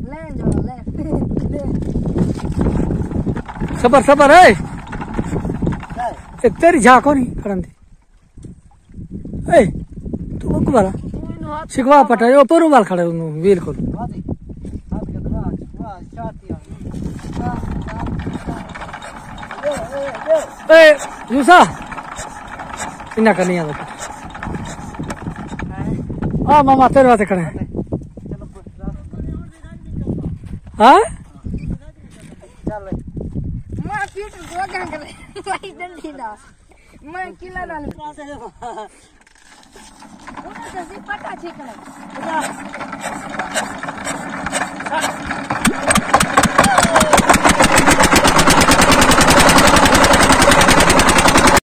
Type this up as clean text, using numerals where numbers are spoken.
सबर सबर है तेरी झाको नहीं करंदी ए तू को बारा शिकवा पटा यो परू बाल खड़े वील को ए यूसा इना करनी है आ मामा तेरे बात करे हां चल मैं पीटर को गंग ले भाई जल्दी ना मैं किला डाल पास है वो तो पता ठीक है